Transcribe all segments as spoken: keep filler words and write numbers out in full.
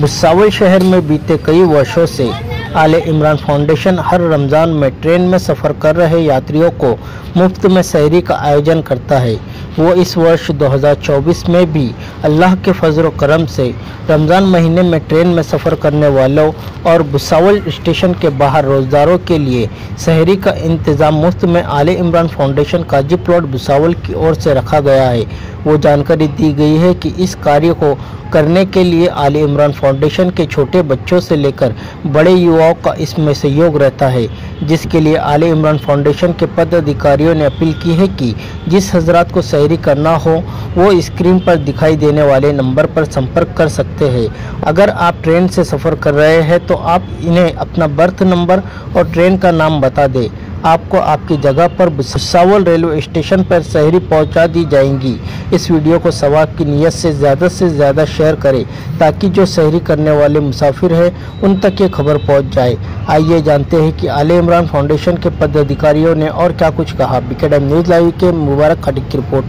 भुसावल शहर में बीते कई वर्षों से आले इमरान फाउंडेशन हर रमज़ान में ट्रेन में सफ़र कर रहे यात्रियों को मुफ्त में सहरी का आयोजन करता है। वो इस वर्ष दो हज़ार चौबीस में भी अल्लाह के फजल करम से रमज़ान महीने में ट्रेन में सफ़र करने वालों और भुसावल स्टेशन के बाहर रोज़दारों के लिए सहरी का इंतज़ाम मुफ्त में आले इमरान फाउंडेशन काजी प्लॉट भुसावल की ओर से रखा गया है। वो जानकारी दी गई है कि इस कार्य को करने के लिए आले इमरान फाउंडेशन के छोटे बच्चों से लेकर बड़े युवाओं का इसमें सहयोग रहता है, जिसके लिए आले इमरान फाउंडेशन के पदाधिकारियों ने अपील की है कि जिस हजरात को सहरी करना हो वो स्क्रीन पर दिखाई देने वाले नंबर पर संपर्क कर सकते हैं। अगर आप ट्रेन से सफ़र कर रहे हैं तो आप इन्हें अपना बर्थ नंबर और ट्रेन का नाम बता दें। आपको आपकी जगह पर भुसावल रेलवे स्टेशन पर सहरी पहुंचा दी जाएंगी। इस वीडियो को सवाब की नीयत से ज़्यादा से ज़्यादा शेयर करें ताकि जो सहरी करने वाले मुसाफिर हैं उन तक ये खबर पहुंच जाए। आइए जानते हैं कि आले इमरान फाउंडेशन के पदाधिकारियों ने और क्या कुछ कहा। बीके टाइम न्यूज़ लाइव के मुबारक खटिक की रिपोर्ट।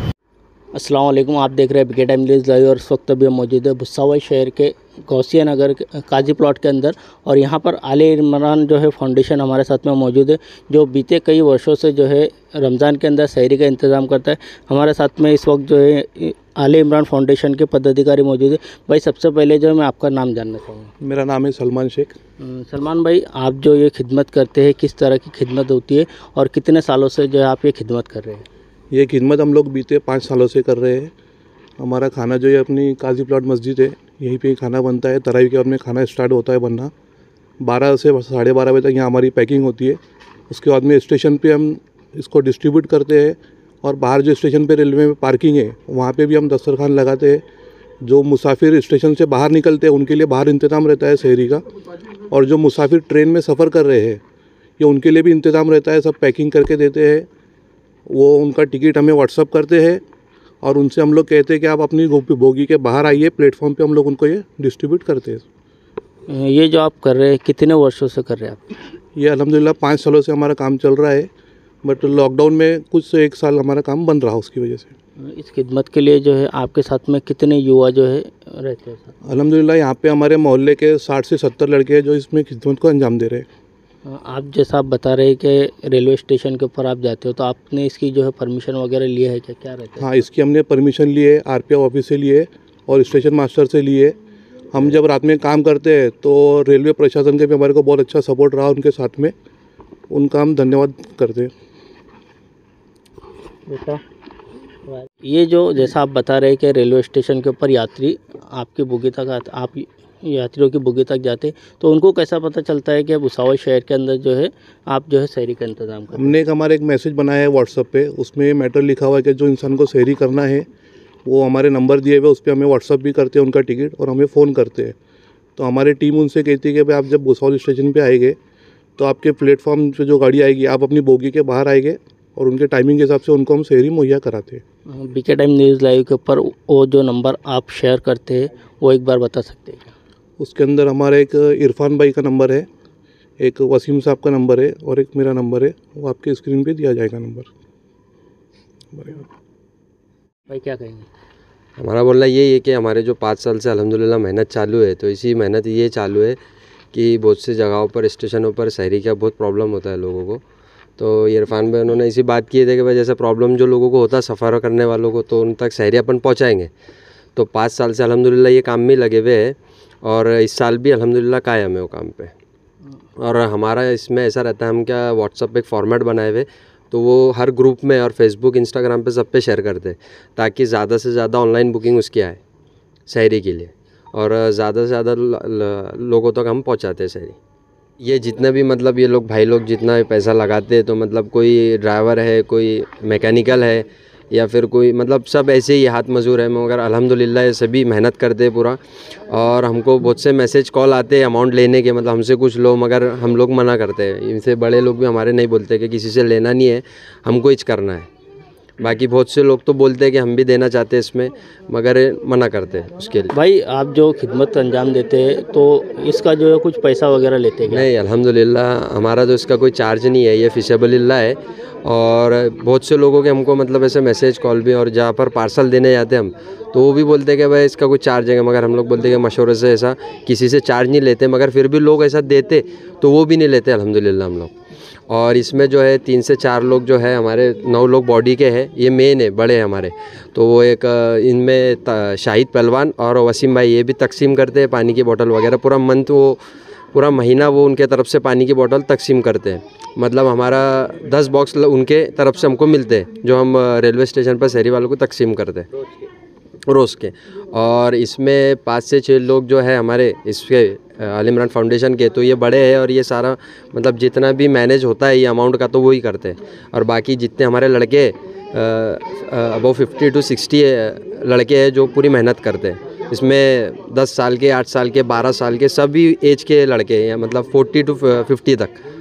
अस्सलाम वालेकुम, आप देख रहे हैं बीके टाइम न्यूज़ लाइव और इस वक्त अभी हम मौजूद है भुसावल शहर के गौसिया नगर काजी प्लॉट के अंदर और यहाँ पर आले इमरान जो है फाउंडेशन हमारे साथ में मौजूद है, जो बीते कई वर्षों से जो है रमज़ान के अंदर सहरी का इंतज़ाम करता है। हमारे साथ में इस वक्त जो है आले इमरान फाउंडेशन के पदाधिकारी मौजूद है। भाई, सबसे पहले जो है मैं आपका नाम जानना चाहूँगा। मेरा नाम है सलमान शेख। सलमान भाई, आप जो ये खिदमत करते हैं किस तरह की खिदमत होती है और कितने सालों से जो है आप ये खिदमत कर रहे हैं? ये खिदमत हम लोग बीते पाँच सालों से कर रहे हैं। हमारा खाना जो है अपनी काजी प्लॉट मस्जिद है, यहीं पे खाना बनता है। तरावी के बाद में खाना स्टार्ट होता है बनना। बारह से साढ़े बारह बजे तक यहाँ हमारी पैकिंग होती है। उसके बाद में स्टेशन पे हम इसको डिस्ट्रीब्यूट करते हैं और बाहर जो स्टेशन पे रेलवे में पार्किंग है वहाँ पे भी हम दस्तरखान लगाते हैं। जो मुसाफिर स्टेशन से बाहर निकलते हैं उनके लिए बाहर इंतज़ाम रहता है सहरी का, और जो मुसाफिर ट्रेन में सफ़र कर रहे हैं ये उनके लिए भी इंतज़ाम रहता है। सब पैकिंग करके देते हैं। वो उनका टिकट हमें व्हाट्सअप करते हैं और उनसे हम लोग कहते हैं कि आप अपनी बोगी के बाहर आइए, प्लेटफॉर्म पे हम लोग उनको ये डिस्ट्रीब्यूट करते हैं। ये जो आप कर रहे हैं कितने वर्षों से कर रहे हैं आप? ये अल्हम्दुलिल्लाह पाँच सालों से हमारा काम चल रहा है, बट लॉकडाउन में कुछ से एक साल हमारा काम बंद रहा उसकी वजह से। इस खिदमत के लिए जो है आपके साथ में कितने युवा जो है रहते हैं? अल्हम्दुलिल्लाह यहाँ पे हमारे मोहल्ले के साठ से सत्तर लड़के हैं जो इसमें खिदमत को अंजाम दे रहे हैं। आप जैसा आप बता रहे हैं कि रेलवे स्टेशन के ऊपर आप जाते हो, तो आपने इसकी जो है परमिशन वगैरह लिया है क्या? क्या रहता है? हाँ, इसकी हमने परमिशन ली है, आरपीएफ ऑफिस से लिए और स्टेशन मास्टर से लिए। हम जब रात में काम करते हैं तो रेलवे प्रशासन के भी हमारे को बहुत अच्छा सपोर्ट रहा उनके साथ में, उनका हम धन्यवाद करते हैं। बेटा, ये जो जैसा आप बता रहे हैं कि रेलवे स्टेशन के ऊपर यात्री आपकी बोगी तक आप यात्रियों की बोगी तक जाते, तो उनको कैसा पता चलता है कि भुसावल शहर के अंदर जो है आप जो है सहरी का इंतज़ाम करें? हमने एक हमारा एक मैसेज बनाया है व्हाट्सअप पे, उसमें मैटर लिखा हुआ है कि जो इंसान को सहरी करना है वो हमारे नंबर दिए हुए उस पर हमें व्हाट्सअप भी करते हैं उनका टिकट और हमें फ़ोन करते हैं। तो हमारी टीम उनसे कहती है कि भाई आप जब भुसावल स्टेशन पर आएंगे तो आपके प्लेटफॉर्म पर जो गाड़ी आएगी आप अपनी बोगी के बाहर आएंगे और उनके टाइमिंग के हिसाब से उनको हम सहरी मुहैया कराते हैं। बीके टाइम न्यूज़ लाइव के ऊपर वो जो नंबर आप शेयर करते हैं वो एक बार बता सकते हैं क्या? उसके अंदर हमारा एक इरफान भाई का नंबर है, एक वसीम साहब का नंबर है और एक मेरा नंबर है, वो आपके स्क्रीन पे दिया जाएगा नंबर। भाई क्या कहेंगे? हमारा बोलना यही है कि हमारे जो पाँच साल से अल्हम्दुलिल्लाह मेहनत चालू है, तो इसी मेहनत ये चालू है कि बहुत सी जगहों पर स्टेशनों पर सहरी का बहुत प्रॉब्लम होता है लोगों को। तो इरफान भाई उन्होंने इसी बात की थी कि भाई जैसे प्रॉब्लम जो लोगों को होता है सफ़र करने वालों को, तो उन तक सहरी अपन पहुँचाएँगे। तो पाँच साल से अल्हम्दुलिल्लाह ये काम में लगे हुए हैं और इस साल भी अल्हम्दुलिल्लाह कायम है वो काम पे। और हमारा इसमें ऐसा रहता है, हम क्या व्हाट्सअप पे एक फॉर्मेट बनाए हुए, तो वो हर ग्रुप में और फेसबुक इंस्टाग्राम पे सब पे शेयर करते हैं ताकि ज़्यादा से ज़्यादा ऑनलाइन बुकिंग उसकी आए सहरी के लिए और ज़्यादा से ज़्यादा लोगों तक हम पहुंचाते हैं सहरी। ये जितने भी मतलब ये लोग भाई लोग जितना भी पैसा लगाते हैं, तो मतलब कोई ड्राइवर है, कोई मैकेनिकल है या फिर कोई मतलब सब ऐसे ही हाथ मजदूर है, मगर अल्हम्दुलिल्लाह ये सभी मेहनत करते हैं पूरा। और हमको बहुत से मैसेज कॉल आते हैं अमाउंट लेने के, मतलब हमसे कुछ लो, मगर हम लोग मना करते हैं। इनसे बड़े लोग भी हमारे नहीं बोलते कि किसी से लेना नहीं है, हमको इच करना है। बाकी बहुत से लोग तो बोलते हैं कि हम भी देना चाहते हैं इसमें, मगर मना करते हैं उसके लिए। भाई आप जो खिदमत अंजाम देते हैं तो इसका जो है कुछ पैसा वगैरह लेते हैं क्या? नहीं, अल्हम्दुलिल्लाह हमारा तो इसका कोई चार्ज नहीं है, ये फिशेबलिल्लाह है। और बहुत से लोगों के हमको मतलब ऐसे मैसेज कॉल भी, और जहाँ पर पार्सल देने जाते हैं हम, तो वो भी बोलते हैं कि भाई इसका कोई चार्ज है, मगर हम लोग बोलते हैं कि मशवरे से ऐसा किसी से चार्ज नहीं लेते, मगर फिर भी लोग ऐसा देते तो वो भी नहीं लेते अल्हम्दुलिल्लाह हम लोग। और इसमें जो है तीन से चार लोग जो है हमारे, नौ लोग बॉडी के हैं, ये मेन है, बड़े हैं हमारे। तो वो एक इनमें शाहिद पहलवान और वसीम भाई ये भी तकसीम करते हैं पानी की बोतल वगैरह। पूरा मंथ वो पूरा महीना वो उनके तरफ से पानी की बोतल तकसीम करते हैं। मतलब हमारा दस बॉक्स उनके तरफ से हमको मिलते हैं, जो हम रेलवे स्टेशन पर शहरी वालों को तकसीम करते हैं रोज़ के। और इसमें पाँच से छः लोग जो है हमारे इसके आल इमरान फाउंडेशन के, तो ये बड़े हैं और ये सारा मतलब जितना भी मैनेज होता है ये अमाउंट का तो वो ही करते हैं। और बाकी जितने हमारे लड़के अबव फिफ्टी टू सिक्सटी लड़के हैं जो पूरी मेहनत करते हैं। इसमें दस साल के, आठ साल के, बारह साल के, सभी एज के लड़के हैं, मतलब फोर्टी टू फिफ्टी तक।